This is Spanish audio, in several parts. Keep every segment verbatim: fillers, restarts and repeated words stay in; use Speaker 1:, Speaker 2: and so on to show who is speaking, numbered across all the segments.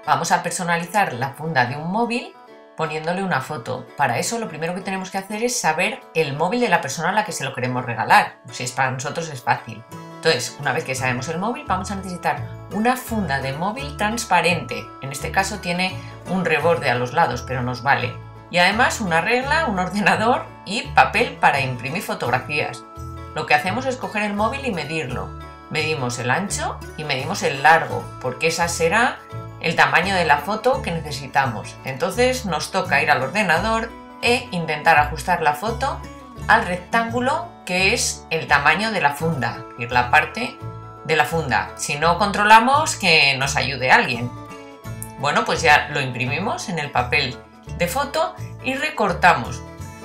Speaker 1: Vamos a personalizar la funda de un móvil poniéndole una foto. Para eso lo primero que tenemos que hacer es saber el móvil de la persona a la que se lo queremos regalar. Si es para nosotros es fácil. Entonces, una vez que sabemos el móvil, vamos a necesitar una funda de móvil transparente. En este caso tiene un reborde a los lados, pero nos vale. Y además una regla, un ordenador y papel para imprimir fotografías. Lo que hacemos es coger el móvil y medirlo. Medimos el ancho y medimos el largo, porque esa será el tamaño de la foto que necesitamos. Entonces nos toca ir al ordenador e intentar ajustar la foto al rectángulo que es el tamaño de la funda, es la parte de la funda. Si no controlamos, que nos ayude alguien. Bueno, pues ya lo imprimimos en el papel de foto y recortamos.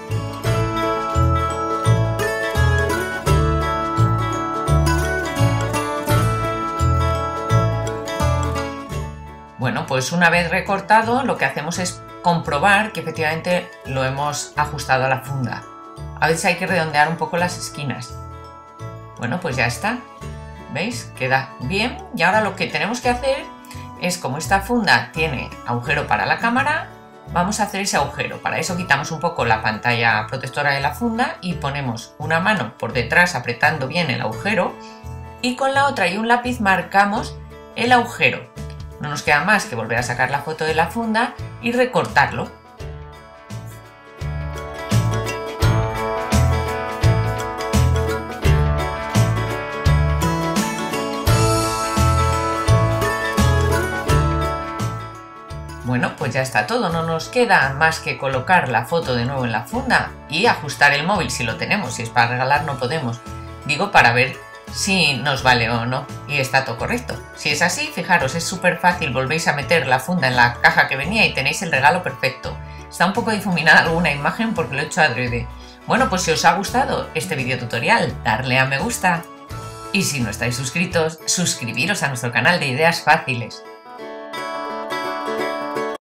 Speaker 1: Bueno, pues una vez recortado, lo que hacemos es comprobar que efectivamente lo hemos ajustado a la funda. A veces hay que redondear un poco las esquinas. Bueno, pues ya está. ¿Veis? Queda bien. Y ahora lo que tenemos que hacer es, como esta funda tiene agujero para la cámara, vamos a hacer ese agujero. Para eso quitamos un poco la pantalla protectora de la funda y ponemos una mano por detrás apretando bien el agujero y con la otra y un lápiz marcamos el agujero. No nos queda más que volver a sacar la foto de la funda y recortarlo. Bueno, pues ya está todo, no nos queda más que colocar la foto de nuevo en la funda y ajustar el móvil si lo tenemos. Si es para regalar no podemos, digo, para ver si nos vale o no y está todo correcto. Si es así, fijaros, es súper fácil, volvéis a meter la funda en la caja que venía y tenéis el regalo perfecto. Está un poco difuminada alguna imagen porque lo he hecho adrede. Bueno, pues si os ha gustado este video tutorial, darle a me gusta y si no estáis suscritos, suscribiros a nuestro canal de ideas fáciles.